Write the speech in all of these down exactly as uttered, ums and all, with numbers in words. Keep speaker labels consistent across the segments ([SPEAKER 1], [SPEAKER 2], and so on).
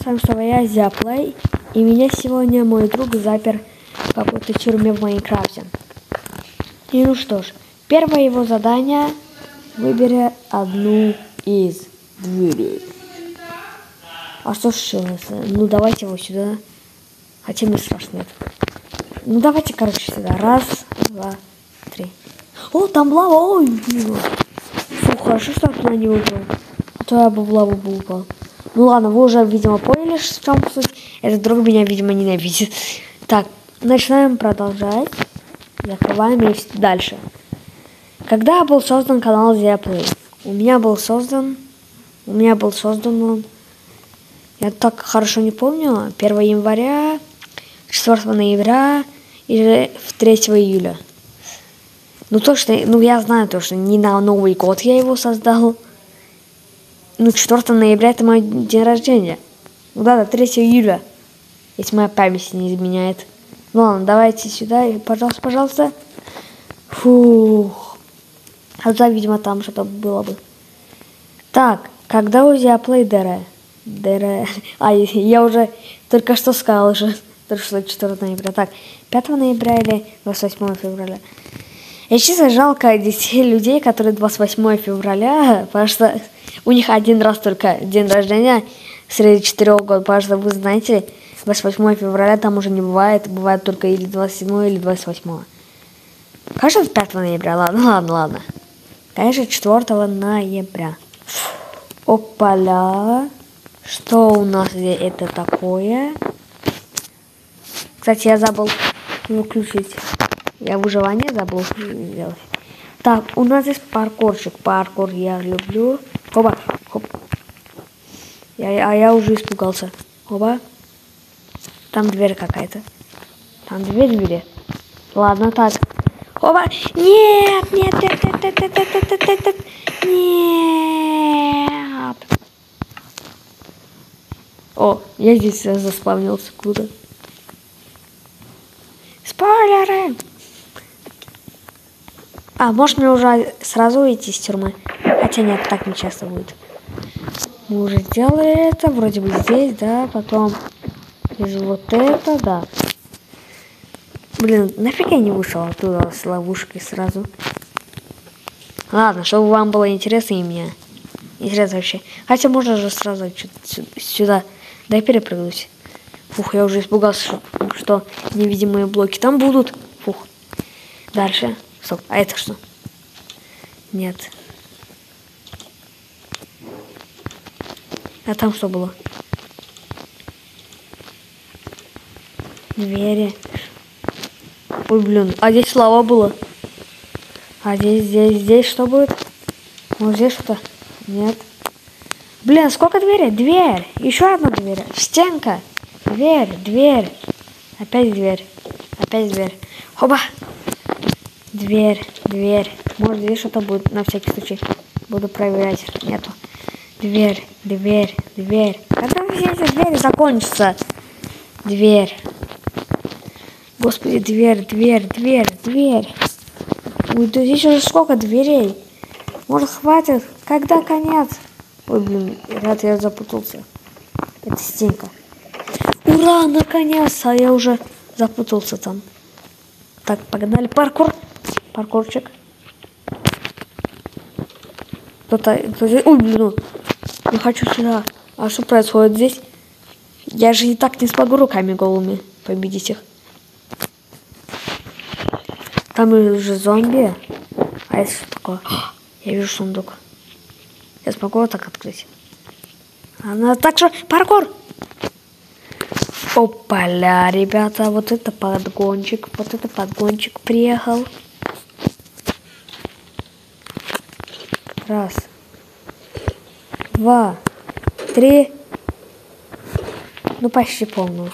[SPEAKER 1] вами снова я, Зяплей, и меня сегодня мой друг запер в какой-то тюрьме в Майнкрафте. И ну что ж, первое его задание — выбери одну из дверей. А что случилось? Ну давайте его сюда. Хотя мне страшно нет. Ну давайте, короче, сюда. Раз, два, три. О, там лава, ой, блин. Фу, хорошо, что я туда не упал. А то я бы в лаву бы упал. Ну ладно, вы уже, видимо, поняли, в чем суть. Этот друг меня, видимо, ненавидит. Так, начинаем продолжать. Закрываем и дальше. Когда был создан канал Зяплей? У меня был создан... У меня был создан он... Я так хорошо не помню. первого января, четвёртого ноября или третьего июля. Ну точно, ну я знаю точно, не на Новый год я его создал. Ну, четвёртого ноября это мой день рождения. Ну да, да, третьего июля. Если моя память не изменяет. Ну ладно, давайте сюда, пожалуйста, пожалуйста. Фух. А да, видимо, там что-то было бы. Так, когда у Зяплей ДР? ДР. А, я уже только что сказал уже. Только что четвёртого ноября. Так, пятого ноября или двадцать восьмого февраля? Я честно жалко детей, людей, которые двадцать восьмого февраля, потому что у них один раз только день рождения среди четырех год, потому что вы знаете, двадцать восьмого февраля там уже не бывает, бывает только или двадцать седьмого, или двадцать восьмого. Конечно, пятого ноября, ладно, ладно, ладно. Конечно, четвёртого ноября. Опаля. Что у нас здесь это такое? Кстати, я забыл выключить. Я выживание забыл сделать. Так, у нас здесь паркурчик. Паркур я люблю. Хоба, хоп. Я, а я уже испугался. Хоба. Там дверь какая-то. Там две двери. Ладно, так. Хоба. Нет, нет, нет, нет, нет, нет, нет, нет, нет, нет. Нет. О, я здесь заспавнился. Круто. Спойлеры. А, может мне уже сразу уйти из тюрьмы? Хотя нет, так не часто будет. Мы уже сделали это, вроде бы здесь, да, потом из вот это, да. Блин, нафиг я не вышел оттуда с ловушкой сразу. Ладно, чтобы вам было интересно и мне. Интересно вообще. Хотя можно же сразу сюда. Дай перепрыгнуть. Фух, я уже испугался, что, что невидимые блоки там будут. Фух. Дальше. Стоп, а это что? Нет. А там что было? Двери. Ой, блин, а здесь лава было. А здесь, здесь, здесь что будет? Вот здесь что-то? Нет. Блин, сколько дверей? Дверь. Еще одна дверь. Стенка. Дверь, дверь. Опять дверь. Опять дверь. Хоба. Дверь, дверь. Может, здесь что-то будет, на всякий случай. Буду проверять. Нету. Дверь, дверь, дверь. Когда все эти двери закончатся? Дверь. Господи, дверь, дверь, дверь, дверь. Ой, да здесь уже сколько дверей. Может, хватит? Когда конец? Ой, блин, рад, я запутался. Это стенка. Ура, наконец! А я уже запутался там. Так, погнали. Паркур. Паркурчик. Кто-то... Кто ой, блин. Не хочу сюда. А что происходит здесь? Я же и так не смогу руками голыми победить их. Там уже зомби. А это что такое? Я вижу сундук. Я смогу вот так открыть. Она так же... Паркур! Опаля, ребята, вот это подгончик. Вот это подгончик приехал. Раз. Два. Три. Ну, почти полную.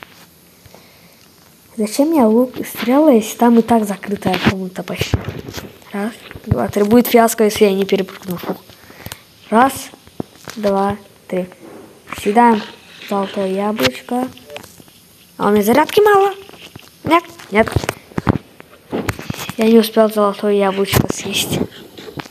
[SPEAKER 1] Зачем мне лук и стрелы, если там и так закрытая комната почти? Раз, два, три. Будет фиаско, если я не перепрыгну. Раз, два, три. Съедаем золотое яблочко. А у меня зарядки мало. Нет, нет. Я не успел золотое яблочко съесть.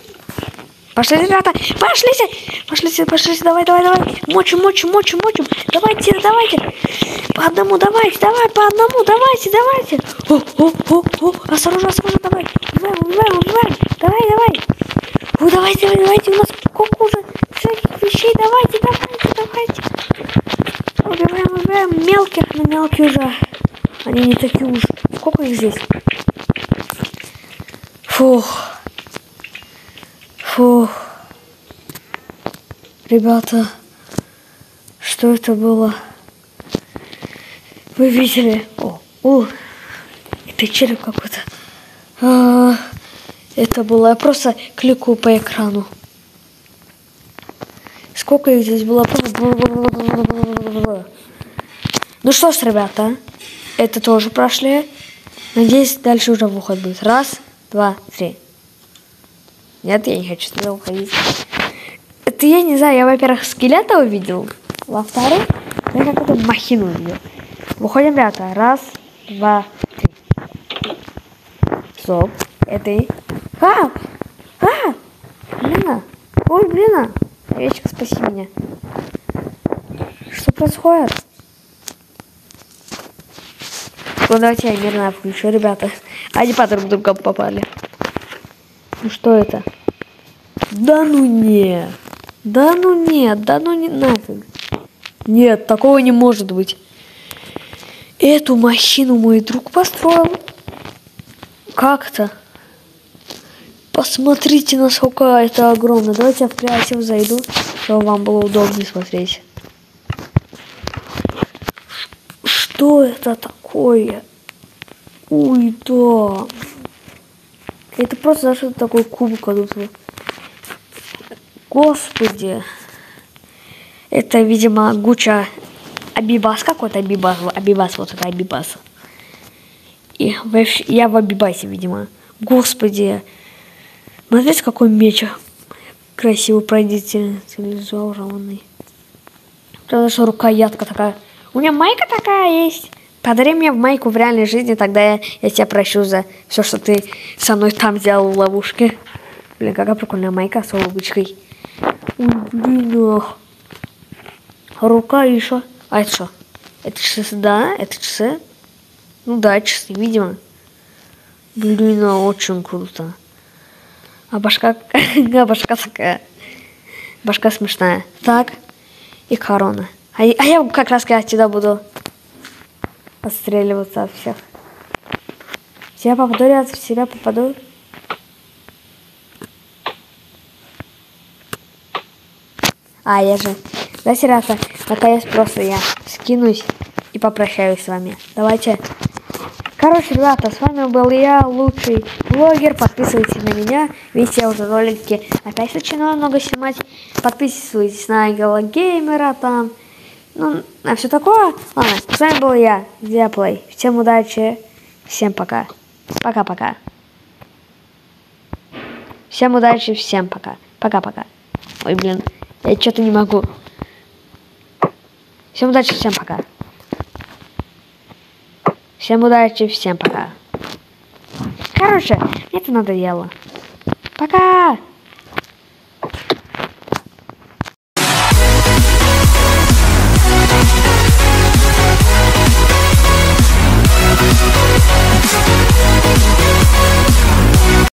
[SPEAKER 1] Пошли, ребята, пошлите, пошлите, пошлите, давай, давай, давай. Мочим, мочим, мочим, мочим. давайте, давайте. По одному, давайте, давай, по одному, давайте, давайте. О, о, о, о, осторожно, осторожно, давай. Убиваем, убиваем, убиваем. Давай, давай. О, давайте, давайте, давайте. У нас сколько уже всяких вещей. Давайте, давайте, давайте. Убиваем, убиваем мелких, но мелкие уже. Они не такие уж. Сколько их здесь? Фух. Фух. Ребята, что это было? Вы видели? О, о, это череп какой-то. А, это было. Я просто кликаю по экрану. Сколько их здесь было? Ну что ж, ребята, это тоже прошли. Надеюсь, дальше уже выход будет. Раз, два, три. Нет, я не хочу туда уходить. Это я не знаю, я, во-первых, скелета увидел. Во-вторых, я какую-то махину увидел. Выходим, ребята. Раз, два, три. Стоп. Это и... А! А! Блин! Ой, блин! Овечка, спаси меня. Что происходит? Ну, давайте я мирно включу, ребята. Они по друг другу попали. Ну, что это? Да ну не. Да ну нет, да ну не нафиг. Нет, такого не может быть. Эту махину мой друг построил. Как-то. Посмотрите, насколько это огромно. Давайте я в креатив зайду, чтобы вам было удобнее смотреть. Что это такое? Ой, да. Это просто что такой кубик тут. Господи. Это, видимо, Гуча Абибас. Какой-то Абибас. Абибас, вот это Абибас. И я в Абибасе, видимо. Господи. Смотрите, какой меч красивый, продетализованный. Правда, что рукоятка такая. У меня майка такая есть. Подари мне в майку в реальной жизни, тогда я, я тебя прощу за все, что ты со мной там сделал в ловушке. Блин, какая прикольная майка с улыбочкой. Ой, блин, ах. Рука еще. А это что? Это часы, да? Это часы? Ну да, часы, видимо. Блин, очень круто. А башка, а башка такая. Башка смешная. Так. И корона. А, а я как раз отсюда буду отстреливаться от всех. В себя попаду, я в себя попаду. А, я же... Да, ребята, наконец просто я скинусь и попрощаюсь с вами. Давайте. Короче, ребята, с вами был я, лучший блогер. Подписывайтесь на меня. Видите, я уже ролики опять начинаю много снимать. Подписывайтесь на Ангела Геймера там. Ну, а все такое. Ладно, с вами был я, Диаплей. Всем удачи. Всем пока. Пока-пока. Всем удачи, всем пока. Пока-пока. Ой, блин, я что-то не могу. Всем удачи, всем пока. Всем удачи, всем пока. Короче, мне это надоело. Пока!